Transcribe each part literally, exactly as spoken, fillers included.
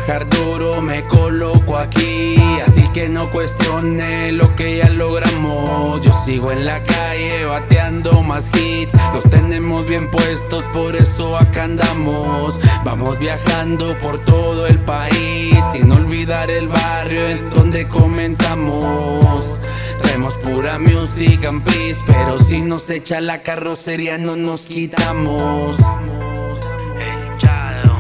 trabajar duro me coloco aquí, así que no cuestione lo que ya logramos. Yo sigo en la calle bateando más hits, los tenemos bien puestos, por eso acá andamos. Vamos viajando por todo el país, sin olvidar el barrio en donde comenzamos. Traemos pura music and peace, pero si nos echa la carrocería no nos quitamos. El Chado.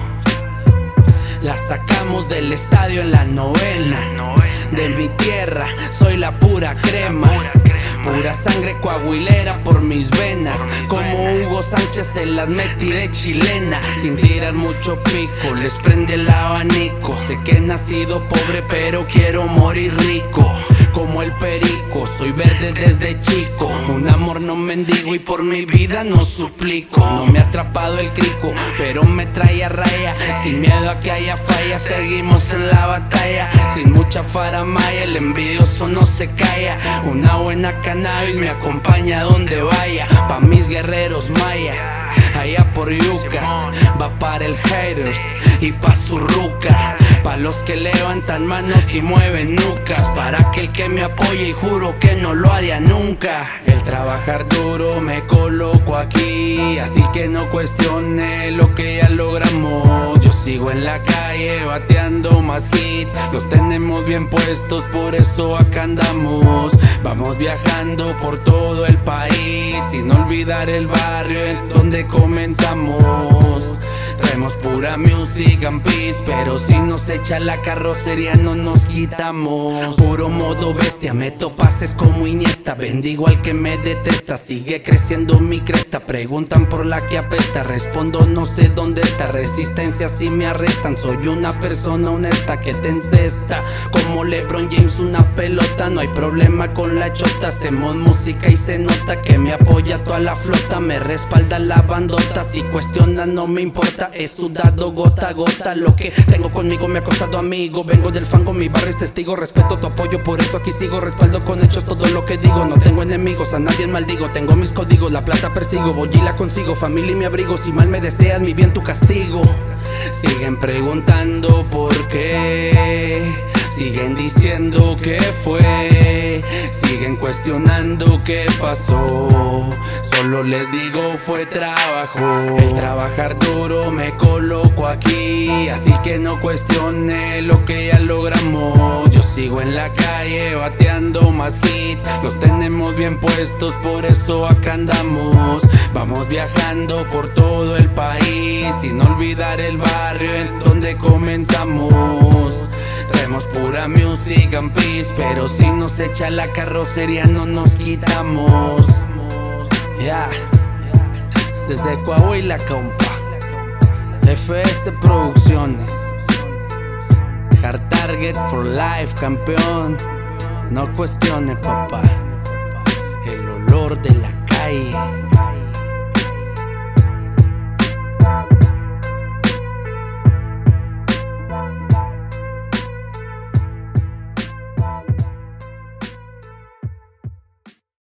La sacamos del estadio en la novena. De mi tierra soy la pura crema, pura sangre coahuilera por mis venas. Como Hugo Sánchez se las metí de chilena, sin tirar mucho pico, les prende el abanico. Sé que he nacido pobre pero quiero morir rico, como el perico, soy verde desde chico. Un amor no mendigo y por mi vida no suplico. No me ha atrapado el crico, pero me trae a raya. Sin miedo a que haya falla, seguimos en la batalla. Sin mucha faramaya, el envidioso no se calla. Una buena cannabis me acompaña donde vaya. Pa' mis guerreros mayas, allá por Yucas, va para el haters y pa' su ruca. Pa' los que levantan manos y mueven nucas, para aquel que me apoye y juro que no lo haría nunca. El trabajar duro me coloco aquí, así que no cuestione lo que ya logramos. Yo sigo en la calle bateando más hits, los tenemos bien puestos, por eso acá andamos. Vamos viajando por todo el país, sin olvidar el barrio en donde comenzamos. Traemos pura music and peace, pero si nos echa la carrocería no nos quitamos. Puro modo bestia, me topases como Iniesta. Bendigo al que me detesta, sigue creciendo mi cresta. Preguntan por la que apesta, respondo no sé dónde está. Resistencia si me arrestan, soy una persona honesta que te encesta. Como LeBron James una pelota, no hay problema con la chota. Hacemos música y se nota que me apoya toda la flota. Me respalda la bandota, si cuestionan no me importa. He sudado gota a gota, lo que tengo conmigo me ha costado amigo. Vengo del fango, mi barrio es testigo, respeto tu apoyo, por eso aquí sigo. Respaldo con hechos todo lo que digo, no tengo enemigos, a nadie maldigo. Tengo mis códigos, la plata persigo, voy y la consigo. Familia y mi abrigo, si mal me deseas, mi bien tu castigo. Siguen preguntando por qué, siguen diciendo que fue, siguen cuestionando qué pasó. Solo les digo fue trabajo. El trabajar duro me coloco aquí, así que no cuestione lo que ya logramos. Yo sigo en la calle bateando más hits, los tenemos bien puestos, por eso acá andamos. Vamos viajando por todo el país, sin olvidar el barrio en donde comenzamos. Traemos pura music and peace, pero si nos echa la carrocería no nos quitamos. Ya, yeah. Desde Coahuila, compa, F S Producciones, Hard Target for Life, campeón. No cuestione, papá, el olor de la calle.